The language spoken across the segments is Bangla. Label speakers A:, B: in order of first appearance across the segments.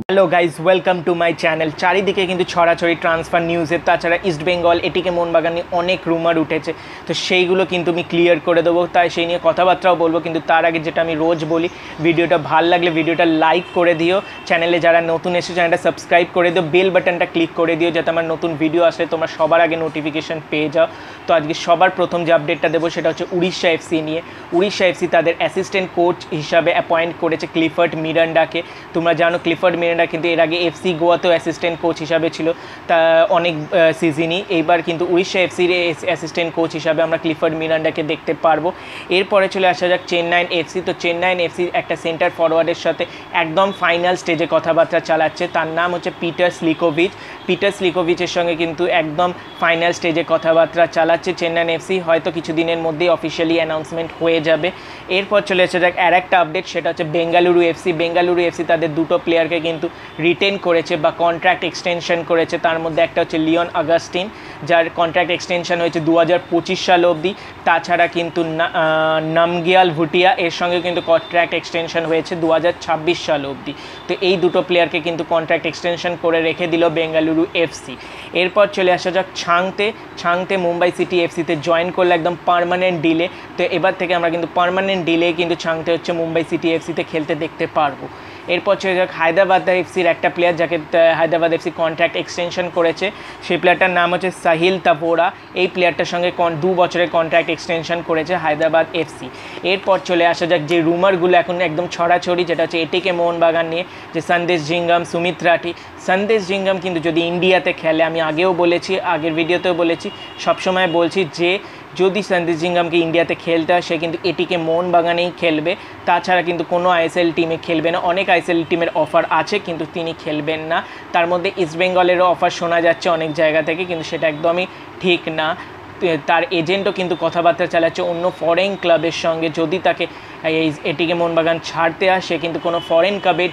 A: Hello guys, welcome to my channel. চারিদিকে কিন্তু ছড়াছড়ি ট্রান্সফার নিউজের, তাছাড়া ইস্ট বেঙ্গল এটিকে মোহনবাগান নিয়ে অনেক রুমার উঠেছে, তো সেইগুলো কিন্তু আমি ক্লিয়ার করে দেবো, তাই সেই নিয়ে কথাবার্তাও বলবো। কিন্তু তার আগে যেটা আমি রোজ বলি, ভিডিওটা ভালো লাগলে ভিডিওটা লাইক করে দিও, চ্যানেলে যারা নতুন এসে চ্যানেলটা সাবস্ক্রাইব করে দিও, বেল বাটনটা ক্লিক করে দিও যাতে আমার নতুন ভিডিও আসলে তোমরা সবার আগে নোটিফিকেশান পেয়ে যাও। তো আজকে সবার প্রথম যে আপডেটটা দেবো সেটা হচ্ছে উড়িষ্যা এফসি নিয়ে। উড়িষ্যা এফসি তাদের অ্যাসিস্ট্যান্ট কোচ হিসাবে অ্যাপয়েন্ট করেছে ক্লিফার্ড মিরান্ডাকে। তোমরা জানো ক্লিফার্ড মিরান্ডা কিন্তু এর আগে এফসি গোয়াতেও অ্যাসিস্ট্যান্ট কোচ হিসাবে ছিল তা অনেক সিজনই। এইবার কিন্তু উড়িষ্যা এফসির অ্যাসিস্ট্যান্ট কোচ হিসাবে আমরা ক্লিফার্ড মিরান্ডাকে দেখতে পারবো। এরপরে চলে আসা যাক চেন্নাইন এফসি। তো চেন্নাইন এফসি একটা সেন্টার ফরওয়ার্ডের সাথে একদম ফাইনাল স্টেজে কথাবার্তা চালাচ্ছে, তার নাম হচ্ছে পিটার স্লিকোভিচ। পিটার স্লিকোভিচের সঙ্গে কিন্তু একদম ফাইনাল স্টেজে কথাবার্তা চালাচ্ছে চেন্নাইন এফসি, হয়তো কিছুদিনের মধ্যেই অফিসিয়ালি অ্যানাউন্সমেন্ট হয়ে যাবে। এরপর চলে আসা যাক আর একটা আপডেট, সেটা হচ্ছে বেঙ্গালুরু এফসি। বেঙ্গালুরু এফসি তাদের দুটো প্লেয়ারকে কিন্তু রিটেন করেছে বা কন্ট্রাক্ট এক্সটেনশন করেছে। তার মধ্যে একটা হচ্ছে লিওন আগাস্টিন, যার কন্ট্রাক্ট এক্সটেনশন হয়েছে 2025 সাল অবধি। তাছাড়া কিন্তু নামগিয়াল ভুটিয়া, এর সঙ্গে কিন্তু কন্ট্রাক্ট এক্সটেনশন হয়েছে 2026 সাল অবধি। তো এই দুটো প্লেয়ারকে কিন্তু কন্ট্রাক্ট এক্সটেনশন করে রেখে দিল বেঙ্গালুরু এফসি। এরপর চলে আসা যাক ছাংতে মুম্বাই সিটি এফসিতে জয়েন করলে একদম পার্মানেন্ট ডিলে। তো এবার থেকে আমরা কিন্তু পার্মানেন্ট ডিলে কিন্তু ছাংতে হচ্ছে মুম্বাই সিটি এফসিতে খেলতে দেখতে পারবো। এরপর চলে যাক হায়দ্রাবাদ এফসির একটা প্লেয়ার, যাকে হায়দ্রাবাদ এফসি কন্ট্রাক্ট এক্সটেনশন করেছে। সেই প্লেয়ারটার নাম হচ্ছে সাহিল তাবোরা। এই প্লেয়ারটার সঙ্গে 2 বছরের কন্ট্রাক্ট এক্সটেনশন করেছে হায়দ্রাবাদ এফসি। এরপর চলে আসা যাক যে রুমারগুলো এখন একদম ছড়াছড়ি, যেটা হচ্ছে এটিকে মোহনবাগান নিয়ে, যে সন্দেশ ঝিঙ্গাম, সুমিত রাঠি। সন্দেশ ঝিঙ্গাম কিন্তু যদি ইন্ডিয়াতে খেলে, আমি আগেও বলেছি, আগের ভিডিওতেও বলেছি, সবসময় বলছি যে যদি সন্দেশ ঝিঙ্গামকে ইন্ডিয়াতে খেলতে হয় সে কিন্তু এটিকে মোহনবাগানেই খেলবে, তাছাড়া কিন্তু কোনো আইএসএল টিমে খেলবে না। অনেক আইএসএল টিমের অফার আছে কিন্তু তিনি খেলবেন না। তার মধ্যে ইস্টবেঙ্গলেরও অফার শোনা যাচ্ছে অনেক জায়গা থেকে, কিন্তু সেটা একদমই ঠিক না। তার এজেন্টও কিন্তু কথাবার্তা চালাচ্ছে অন্য ফরেন ক্লাবের সঙ্গে, যদি তাকে এই এটিকে মোহনবাগান ছাড়তে হয় সে কিন্তু কোনো ফরেন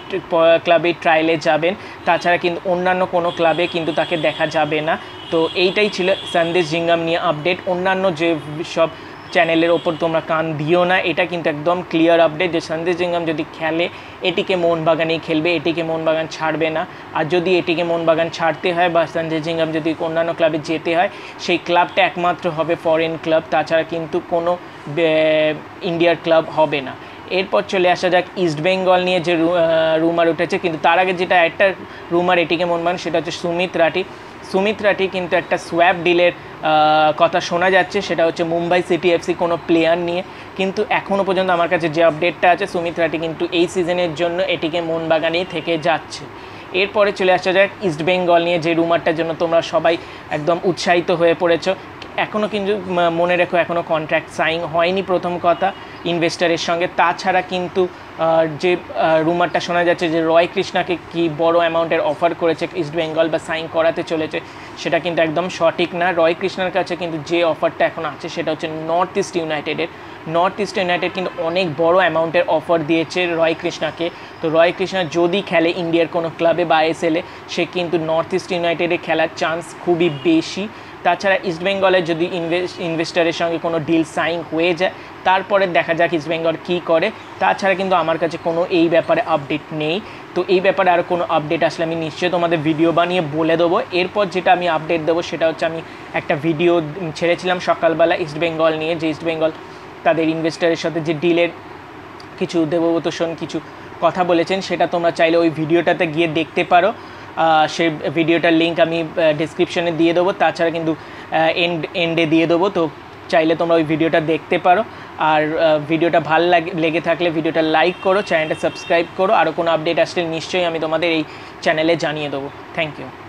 A: ক্লাবের ট্রায়ালে যাবেন, তাছাড়া কিন্তু অন্যান্য কোনো ক্লাবে কিন্তু তাকে দেখা যাবে না। তো এইটাই ছিল সন্দেশ ঝিঙ্গাম নিয়ে আপডেট। অন্যান্য যে সব চ্যানেলের ওপর তোমরা কান দিও না, এটা কিন্তু একদম ক্লিয়ার আপডেট যে সন্দেশ ঝিঙ্গাম যদি খেলে এটিকে মোহনবাগানেই খেলবে, এটিকে মোহনবাগান ছাড়বে না। আর যদি এটিকে মোহনবাগান ছাড়তে হয় বা সন্দেশ ঝিঙ্গাম যদি অন্যান্য ক্লাবে যেতে হয়, সেই ক্লাবটা একমাত্র হবে ফরেন ক্লাব, তাছাড়া কিন্তু কোনো ইন্ডিয়ার ক্লাব হবে না। এরপর চলে আসা যাক ইস্টবেঙ্গল নিয়ে যে রুমার উঠেছে, কিন্তু তার আগে যেটা একটা রুমার এটিকে মোহনবাগান, সেটা হচ্ছে সুমিত রাঠি কিন্তু একটা সোয়াপ ডিলের কথা শোনা যাচ্ছে, সেটা হচ্ছে মুম্বাই সিটি এফসি কোনো প্লেয়ার নিয়ে। কিন্তু এখনও পর্যন্ত আমার কাছে যে আপডেটটা আছে, সুমিত রাঠি কিন্তু এই সিজনের জন্য এটিকে মোহনবাগানেই থেকে যাচ্ছে। এরপরে চলে আসা যাক ইস্টবেঙ্গল নিয়ে যে রুমারটার জন্য তোমরা সবাই একদম উৎসাহিত হয়ে পড়েছো। এখনও কিন্তু মনে রেখো, এখনও কন্ট্রাক্ট সাইন হয়নি প্রথম কথা ইনভেস্টারের সঙ্গে। তাছাড়া কিন্তু যে রুমারটা শোনা যাচ্ছে যে রয় কৃষ্ণাকে কি বড় অ্যামাউন্টের অফার করেছে ইস্টবেঙ্গল বা সাইন করাতে চলেছে, সেটা কিন্তু একদম সঠিক না। রয় কৃষ্ণার কাছে কিন্তু যে অফারটা এখন আছে সেটা হচ্ছে নর্থ ইস্ট ইউনাইটেড কিন্তু অনেক বড় অ্যামাউন্টের অফার দিয়েছে রয় কৃষ্ণাকে। তো রয় কৃষ্ণা যদি খেলে ইন্ডিয়ার কোনো ক্লাবে বা আইএসএলে, সে কিন্তু নর্থ ইস্ট ইউনাইটেডে খেলার চান্স খুবই বেশি। তাছাড়া ইস্টবেঙ্গলের যদি ইনভেস্টারের সঙ্গে কোনো ডিল সাইন হয়ে যায়, তারপরে দেখা যাক ইস্টবেঙ্গল কী করে। তাছাড়া কিন্তু আমার কাছে কোনো এই ব্যাপারে আপডেট নেই। তো এই ব্যাপারে আরও কোনো আপডেট আসলে আমি নিশ্চয়ই তোমাদের ভিডিও বানিয়ে বলে দেবো। এরপর যেটা আমি আপডেট দেবো সেটা হচ্ছে, আমি একটা ভিডিও ছেড়েছিলাম সকালবেলা ইস্টবেঙ্গল নিয়ে, যে ইস্টবেঙ্গল তাদের ইনভেস্টারের সাথে যে ডিলের কিছু দেবব্রত সোন কিছু কথা বলেছেন, সেটা তোমরা চাইলে ওই ভিডিওটাতে গিয়ে দেখতে পারো। সেই ভিডিওটার লিঙ্ক আমি ডেসক্রিপশনে দিয়ে দেবো, তাছাড়া কিন্তু এন্ডে দিয়ে দেবো। তো চাইলে তোমরা ওই ভিডিওটা দেখতে পারো। আর ভিডিওটা ভালো লেগে থাকলে ভিডিওটা লাইক করো, চ্যানেলটা সাবস্ক্রাইব করো। আরও কোনো আপডেট আসলে নিশ্চয়ই আমি তোমাদের এই চ্যানেলে জানিয়ে দেবো। Thank you.